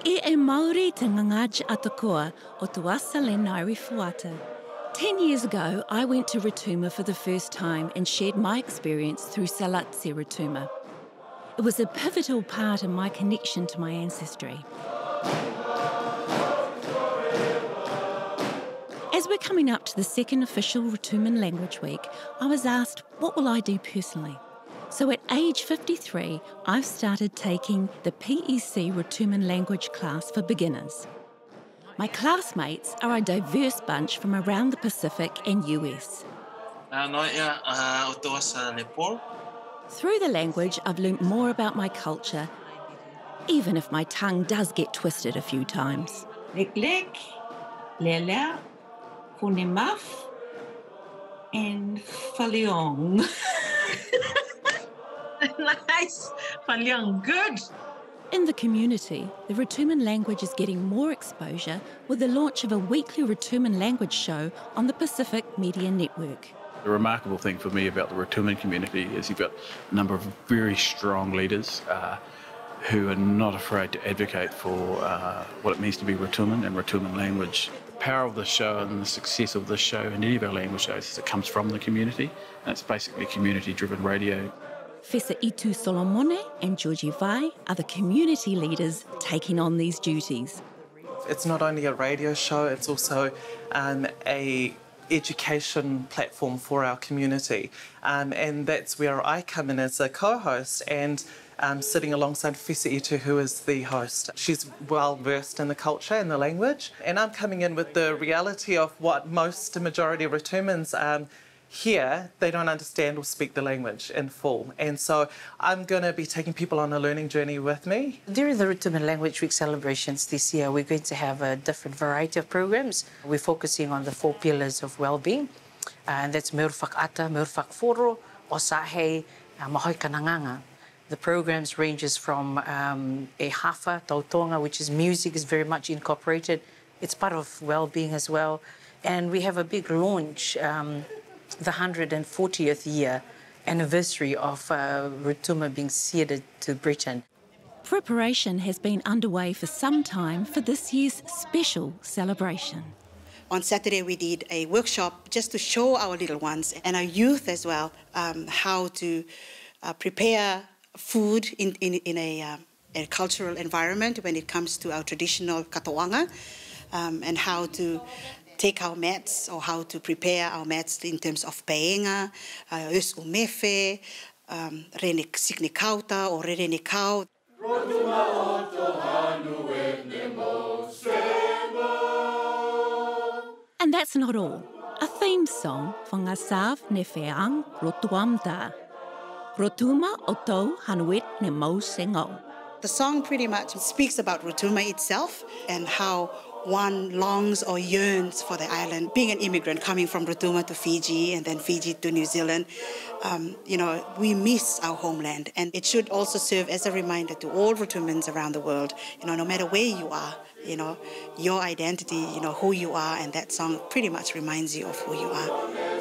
e Māori te ngangaj atakoa o tuasa le Ngaire Fuata. 10 years ago, I went to Rotuma for the first time and shared my experience through Salat Rotuma. It was a pivotal part in my connection to my ancestry. As we're coming up to the second official Rotuman Language Week, I was asked, what will I do personally? So at age 53, I've started taking the PEC Rotuman Language class for beginners. My classmates are a diverse bunch from around the Pacific and US. Through the language, I've learnt more about my culture, even if my tongue does get twisted a few times. Lek, lele, funemaf, and faliong. Nice, faliong, good. In the community, the Rotuman language is getting more exposure with the launch of a weekly Rotuman language show on the Pacific Media Network. The remarkable thing for me about the Rotuman community is you've got a number of very strong leaders who are not afraid to advocate for what it means to be Rotuman and Rotuman language. The power of this show and the success of this show and any of our language shows is it comes from the community, and it's basically community-driven radio. Fesa Itu Solomone and Georgie Vai are the community leaders taking on these duties. It's not only a radio show, it's also a education platform for our community. And that's where I come in as a co-host and sitting alongside Fesa Itu, who is the host. She's well versed in the culture and the language. And I'm coming in with the reality of what most majority of Rotumans here, they don't understand or speak the language in full. And so I'm going to be taking people on a learning journey with me. During the Rotuman Language Week celebrations this year, we're going to have a different variety of programs. We're focusing on the 4 pillars of well-being, and that's Murfakata, Murfakforo, Osahe, Mahoi Kananganga. The programs ranges from a hafa, tautonga, which is music, is very much incorporated. It's part of well-being as well. And we have a big launch, the 140th year anniversary of Rotuma being ceded to Britain. Preparation has been underway for some time for this year's special celebration. On Saturday we did a workshop just to show our little ones and our youth as well how to prepare food in a cultural environment when it comes to our traditional katoanga, and how to take our mats or how to prepare our mats in terms of paenga, us umefe, rene siknikauta or rene kaut. And that's not all. A theme song for Gasav ne Fääeg Rotuam. Rotuma oto hanuit ne mo sengo. The song pretty much speaks about Rotuma itself and how one longs or yearns for the island. Being an immigrant coming from Rotuma to Fiji and then Fiji to New Zealand, we miss our homeland. And it should also serve as a reminder to all Rotumans around the world, no matter where you are, your identity, who you are, and that song pretty much reminds you of who you are.